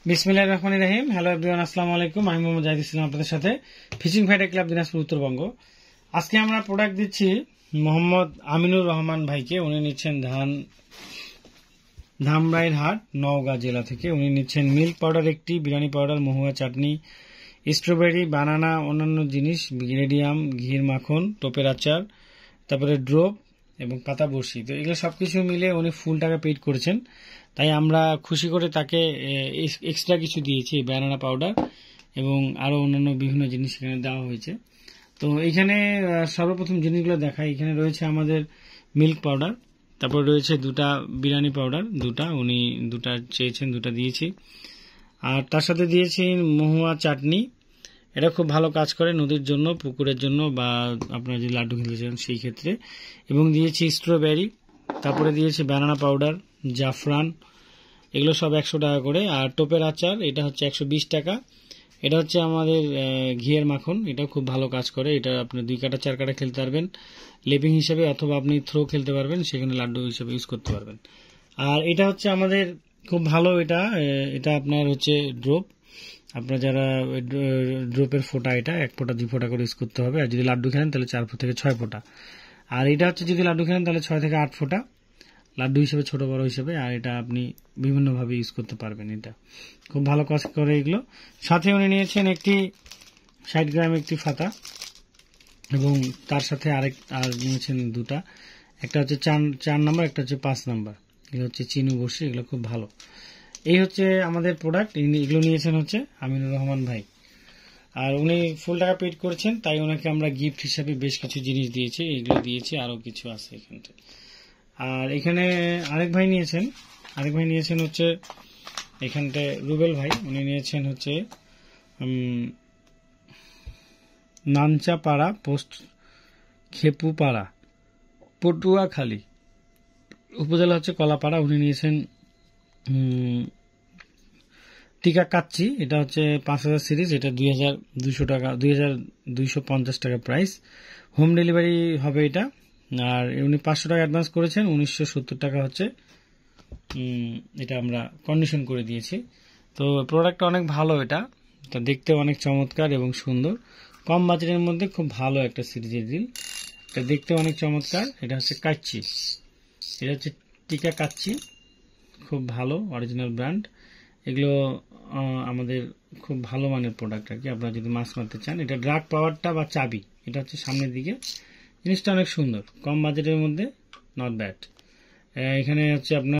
বিসমিল্লাহির রহমানির রহিম। Hello everyone, আসসালামু আলাইকুম। আমি মোহাম্মদ জাহিদ ইসলাম আপনাদের সাথে fishing fighter club Dinajpur Uttarbanga. আজকে আমরা প্রোডাক্ট দিচ্ছি মোহাম্মদ আমিনুর রহমান ভাইকে। উনি নিচ্ছেন ধামরাইয়ের হাট, নওগাঁ জেলা থেকে। উনি নিচ্ছেন মিল্ক পাউডার একটি, বিরিয়ানি পাউডার, মহুয়া চাটনি, স্ট্রবেরি, বানানা, অন্যান্য জিনিস, গ্রেডিয়াম, ঘির মাখন, টোপের আচার, তারপরে ড্রপ এবং পাতা বড়শি। তো এগুলো সবকিছু মিলে উনি ফুল টাকা পেড করেছেন, তাই আমরা খুশি করে তাকে এক্সট্রা কিছু দিয়েছি, ব্যানানা পাউডার এবং আরো অন্যান্য বিভিন্ন জিনিস এখানে দেওয়া হয়েছে। তো এখানে সর্বপ্রথম জিনিসগুলো দেখাই। এখানে রয়েছে আমাদের মিল্ক পাউডার, তারপর রয়েছে দুটা বিরিয়ানি পাউডার, উনি দুটা চেয়েছেন, দুটা দিয়েছি। আর তার সাথে দিয়েছি মহুয়া চাটনি। এটা খুব ভালো কাজ করে নদীর জন্য, পুকুরের জন্য, বা আপনারা যদি লাড্ডু খেতে চান সেই ক্ষেত্রে। এবং দিয়েছি স্ট্রবেরি, তারপরে দিয়েছি ব্যানানা পাউডার, জাফরান, এগুলো সব 100 টাকা করে। আর টোপের আচার এটা হচ্ছে 120 টাকা। এটা হচ্ছে আমাদের ঘিয়ের মাখন, এটা খুব ভালো কাজ করে। এটা আপনি 2 কাটা 4 কাটা খেলতে পারবেন লেপিং হিসেবে, অথবা আপনি থ্রো খেলতে পারবেন, সেখানে লাড্ডু হিসেবে ইউজ করতে পারবেন। আর এটা হচ্ছে আমাদের খুব ভালো, এটা আপনার হচ্ছে ড্রপ। আপনার যারা ড্রপের ফোঁটা, এটা 1 ফোঁটা 2 ফোঁটা করে ইউজ করতে হবে। আর যদি লাড্ডু খেলেন তাহলে 4 থেকে 6 ফোঁটা। আর এটা হচ্ছে যদি লাড্ডু খেলেন তাহলে 6 থেকে 8 ফোঁটা লাড্ডু হিসেবে, ছোট বড় হিসেবে। আর এটা আপনি বিভিন্নভাবে ইউজ করতে পারবেন। এটা খুব ভালো কাজ করে এগুলো। সাথে উনি নিয়েছেন একটি 60 গ্রাম একটি ফাতা, এবং তার সাথে আর নিয়েছেন দুটা, একটা হচ্ছে 4 নাম্বার, একটা হচ্ছে 5 নাম্বার। এগুলো হচ্ছে চিনু বসি, এগুলো খুব ভালো। এই হচ্ছে আমাদের প্রোডাক্ট। এগুলো নিয়েছেন হচ্ছে আমিনুর রহমান ভাই। আর উনি ফুল টাকা পেড করেছেন, তাই ওনাকে আমরা গিফট হিসাবে বেশ কিছু জিনিস দিয়েছি। এগুলো দিয়েছি, আরো কিছু আছে এখানটা। আর এখানে আরেক ভাই নিয়েছেন হচ্ছে এখানটায় রুবেল ভাই। উনি নিয়েছেন হচ্ছে নানচাপাড়া পোস্ট, খেপুপাড়া, পটুয়াখালী উপজেলা হচ্ছে কলাপাড়া। উনি নিয়েছেন টিকা কাচ্চি, এটা হচ্ছে 5000 সিরিজ, এটা 2200 টাকা, 2250 টাকা প্রাইস। হোম ডেলিভারি হবে এটা। আর উনি 500 টাকা অ্যাডভান্স করেছেন, 1970 টাকা হচ্ছে এটা আমরা কন্ডিশন করে দিয়েছি। তো প্রোডাক্টটা অনেক ভালো, এটা দেখতে অনেক চমৎকার এবং সুন্দর। কম বাজেটের মধ্যে খুব ভালো একটা সিরিজের ডিল। এটা দেখতে অনেক চমৎকার। এটা হচ্ছে কাচ্চি, এটা হচ্ছে টিকা কাচ্চি, খুব ভালো অরিজিনাল ব্র্যান্ড। এগুলো আমাদের খুব ভালো মানের প্রোডাক্ট আর কি। আপনারা যদি মাছ মারতে চান, এটা ড্রাগ পাওয়ারটা বা চাবি, এটা হচ্ছে সামনের দিকে। জিনিসটা অনেক সুন্দর, কম বাজেটের মধ্যে, নট ব্যাড। এখানে হচ্ছে আপনার